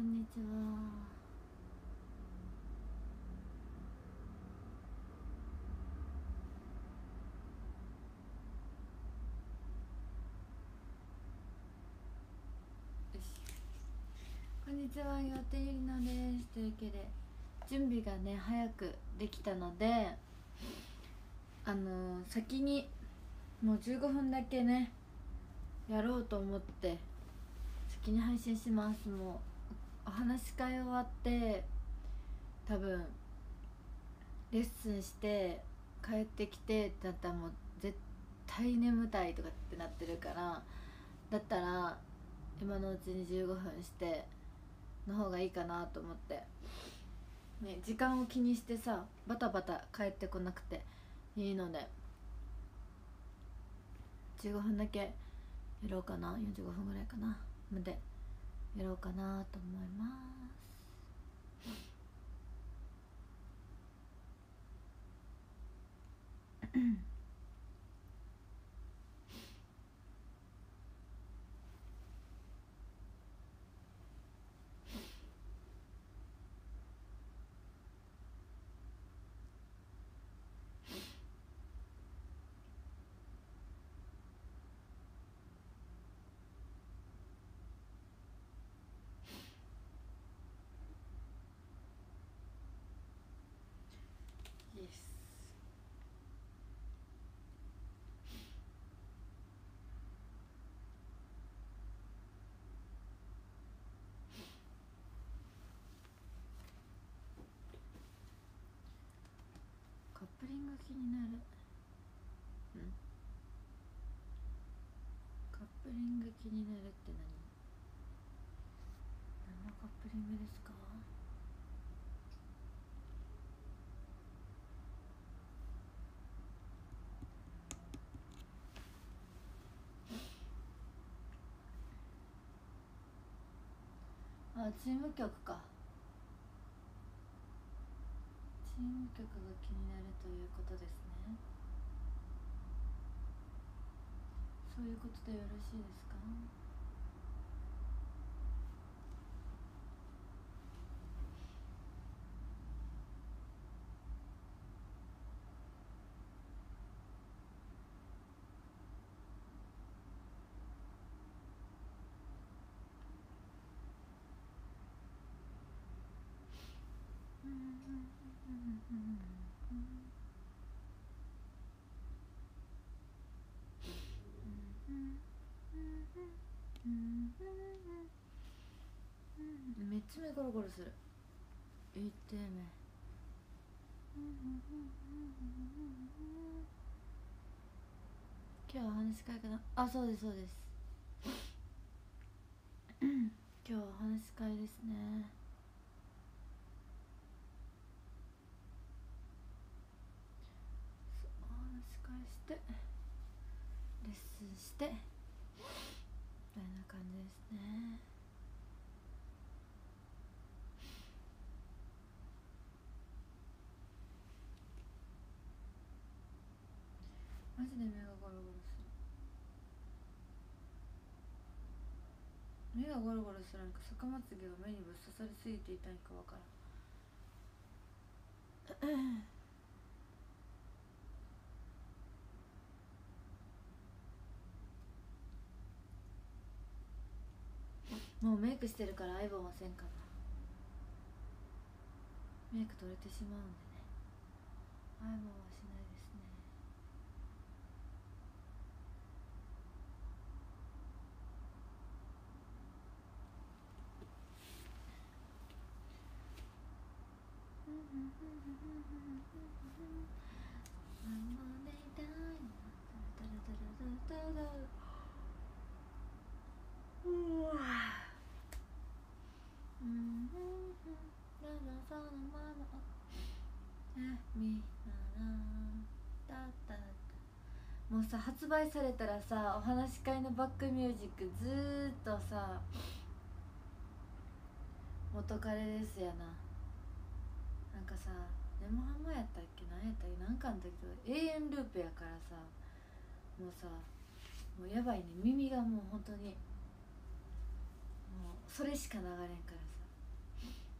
んにちは。よし。こんにちは、岩手ゆりなです。というわけで準備がね早くできたので、先にもう15分だけねやろうと思って先に配信します。もうお話し会終わって多分レッスンして帰ってきてってなったらもう絶対眠たいとかってなってるから、だったら今のうちに15分しての方がいいかなと思って、ね、時間を気にしてさバタバタ帰ってこなくていいので15分だけやろうかな。45分ぐらいかなまでやろうかなと思いますイエス。カップリング気になる。カップリング気になるって何のカップリングですか？あ、チーム曲か。チーム曲が気になるということですね。そういうことでよろしいですか？めっちゃ目ゴロゴロする。言ってね。今日はお話し会かな。あ、そうですそうです。今日はお話し会ですね。お話し会してレッスンしてみたいな感じですね。マジで目がゴロゴロする。目がゴロゴロするんか逆まつげが目にぶっ刺さりすぎていたんかわからんもうメイクしてるからアイボンはせんかな。メイク取れてしまうんでね、アイボンはしないですね。もうさ発売されたらさお話し会のバックミュージックずーっとさ元彼ですやな。なんかさネモハマやったっけ何やったっけなんかの時と永遠ループやからさ、もうさもうやばいね。耳がもう本当にもうそれしか流れんからさ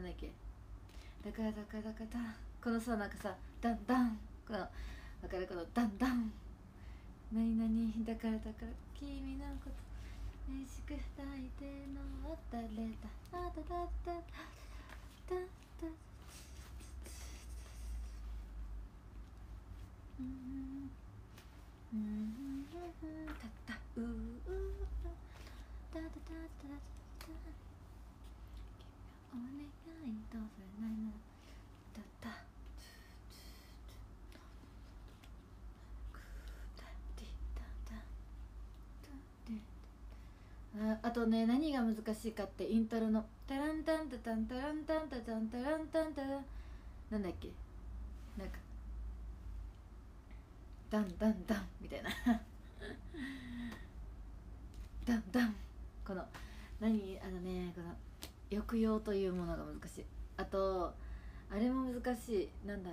なんだっけ、だからこのさ、なんかさ、ダンダン、このわかる、このダンダン、何々だから君のこと嬉しく抱いての誰だ、あだだだだだだ、たったうだだだだだお願いどうせないなだだあとね、何が難しいかってイントロのタランタンタタンタランタンタタンタランタンタラン、なんだっけ、なんかダンダンダンみたいなダンダン、この何、あのね、この抑揚というものが難しい。あとあれも難しい、なんだ、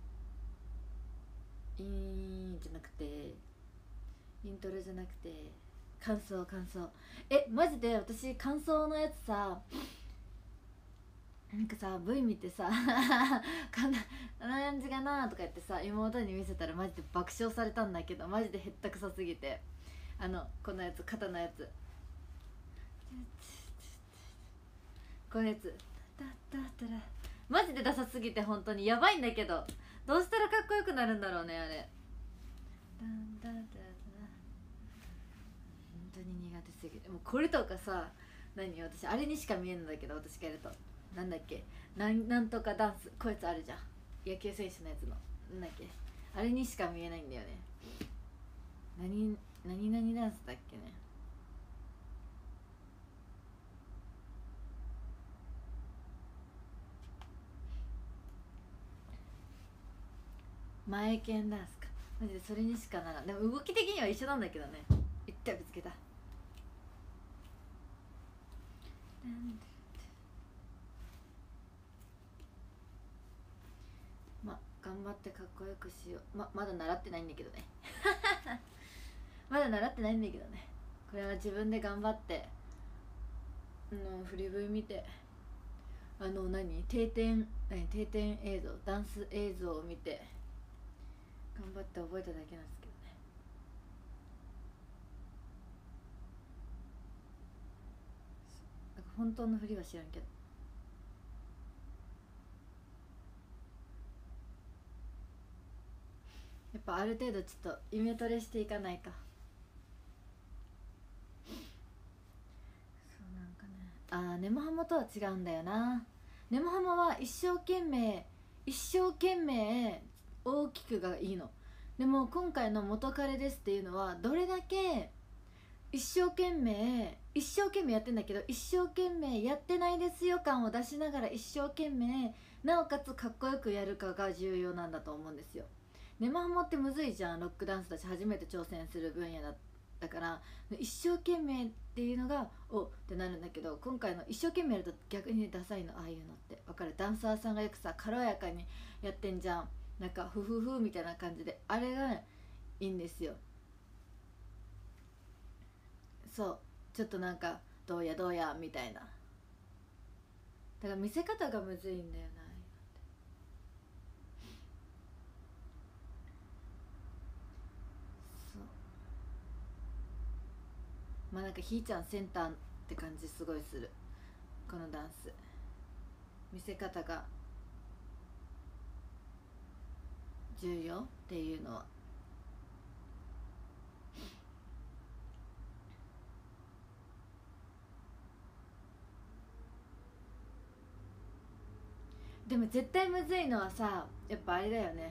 インじゃなくて、イントロじゃなくて感想。マジで私感想のやつさ、なんかさ V 見てさこんな感じかなとか言ってさ妹に見せたらマジで爆笑されたんだけど、マジでへったくそすぎて、このやつ、肩のやつ、このやつだったらマジでダサすぎて本当にやばいんだけど、どうしたらかっこよくなるんだろうねあれ。本当に苦手すぎて、もうこれとかさ、私あれにしか見えんのだけど、私がやるとなんだっけ、なんとかダンス、こいつあるじゃん、野球選手のやつの、なんだっけ、あれにしか見えないんだよね。何々ダンスだっけね。 前剣ダンスか、マジでそれにしかならん。でも動き的には一緒なんだけどね。一回ぶつけた。頑張ってかっこよくしよう。まだ習ってないんだけどねまだ習ってないんだけどね。これは自分で頑張って振り V 見て定点映像、ダンス映像を見て頑張って覚えただけなんですけどね。なんか本当の振りは知らんけど、やっぱある程度ちょっとイメトレしていかないか。そうなんかね。ネモハモとは違うんだよな。ネモハモは一生懸命大きくがいいの。でも今回の元彼ですっていうのはどれだけ一生懸命やってんだけど、一生懸命やってないですよ感を出しながら一生懸命なおかつかっこよくやるかが重要なんだと思うんですよ。ネモハモってむずいじゃん。ロックダンスだし初めて挑戦する分野だから一生懸命っていうのがおってなるんだけど、今回の一生懸命やると逆にダサいの。ああいうのってわかる？ダンサーさんがよくさ軽やかにやってんじゃん。なんかフフフみたいな感じで、あれがいいんですよ。そうちょっとなんかどうやみたいな。だから見せ方がむずいんだよな。まあなんかひーちゃんセンターって感じすごいする。このダンス見せ方が重要っていうのは。でも絶対むずいのはさ、やっぱあれだよね。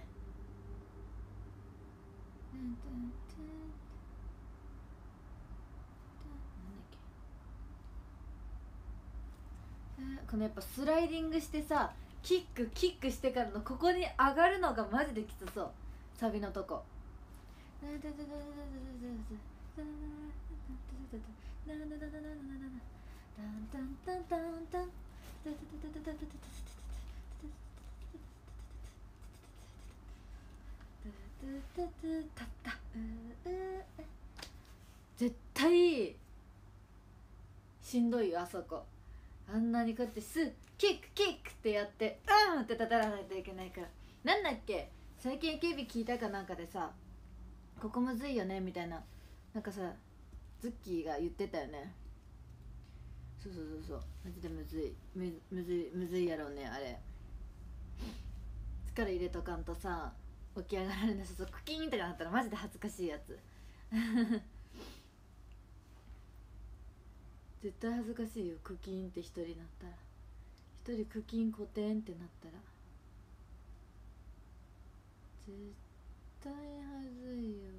このやっぱスライディングしてさ、キックしてからのここに上がるのがマジできつそう。サビのとこ絶対しんどいよ、あそこ。あんなにこうやってキックってやってって立たらないといけないから。なんだっけ、最近 AKB 聞いたかなんかでさ、ここむずいよねみたいな、なんかさズッキーが言ってたよね。そうマジでむずいやろうねあれ。力入れとかんとさ起き上がられない。そうクキーンとかなったらマジで恥ずかしいやつ絶対恥ずかしいよ、クキーンって一人なったら。一人クキーンコテンってなったら絶対恥ずいよ。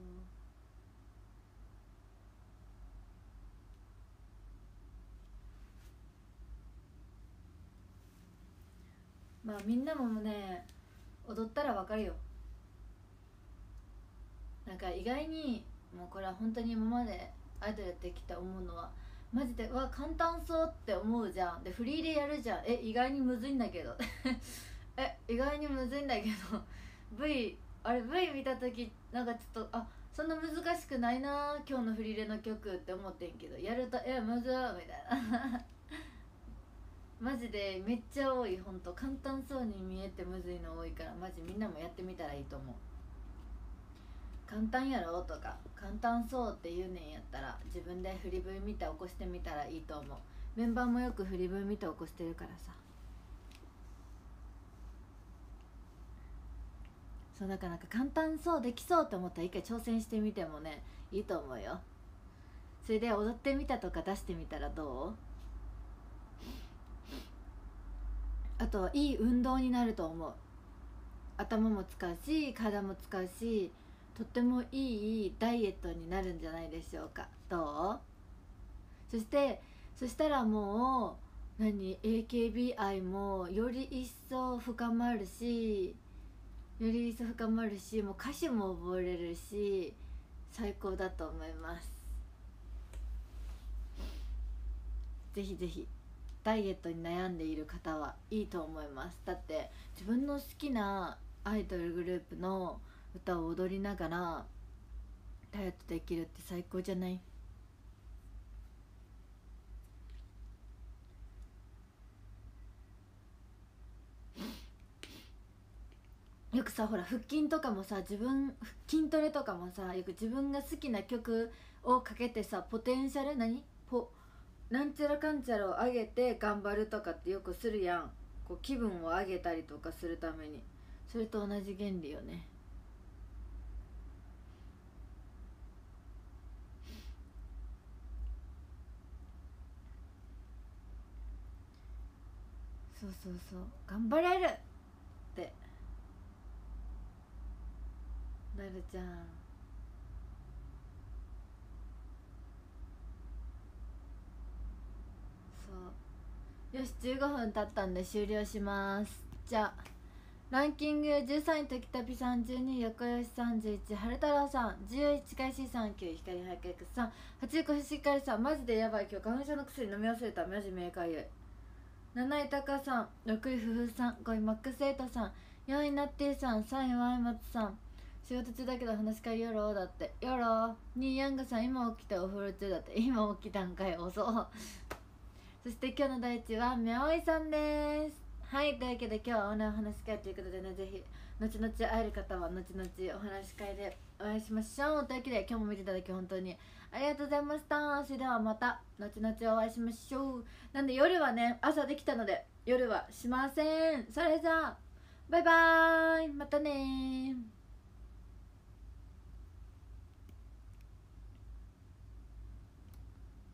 まあみんなもね踊ったらわかるよ。なんか意外にもうこれは本当に今までアイドルやってきた思うのは、マジで簡単そうって思うじゃん。でフリーでやるじゃん。意外にむずいんだけど意外にむずいんだけどV 見た時なんかちょっとそんな難しくないな今日のフリレの曲って思ってんけど、やるとむずーみたいなマジでめっちゃ多い。ほんと簡単そうに見えてむずいの多いから、マジみんなもやってみたらいいと思う。簡単やろとか簡単そうって言うねんやったら自分で振り V 見て起こしてみたらいいと思う。メンバーもよく振り V 見て起こしてるからさ。そうだからなんか簡単そうできそうって思ったら一回挑戦してみてもねいいと思うよ。それで踊ってみたとか出してみたらどう？あとはいい運動になると思う。頭も使うし体も使うし、とってもいいダイエットになるんじゃないでしょうか。どう？そしたらもうAKB 愛もより一層深まるし、 より一層深まるし、もう歌詞も覚えれるし最高だと思います。ぜひぜひダイエットに悩んでいる方はいいと思います。だって自分の好きなアイドルグループの歌を踊りながらダイエットできるって最高じゃない？よくさ、ほら腹筋とかもさ、筋トレとかもさ、よく自分が好きな曲をかけてさ、ポテンシャルなんちゃらかんちゃらを上げて頑張るとかってよくするやん。こう気分を上げたりとかするために。それと同じ原理よね。そうそうそう、頑張れるってなるじゃん。そうよし、15分経ったんで終了します。じゃあランキング13位時旅さん、12位横吉31、春太郎さん、11位開始さん、9位光早くさん、8位コシヒカリさん、マジでやばい今日花粉症の薬飲み忘れた、マジ明快い。7位タカさん、6位夫婦さん、5位マックスエイトさん、4位ナッティさん、3位ワイマツさん、仕事中だけど話し会よろだって、よろ。2位ヤンガさん、今起きてお風呂中だって、今起きたんかい、遅う。そして今日の第一はみゃおいさんです。はい、というわけで今日はお話し会ということでね、ぜひ後々会える方は後々お話し会でお会いしましょう。というわけで今日も見ていただき本当にありがとうございました。それではまた後々お会いしましょう。なんで夜はね、朝できたので夜はしません。それじゃあバイバーイ、またねー。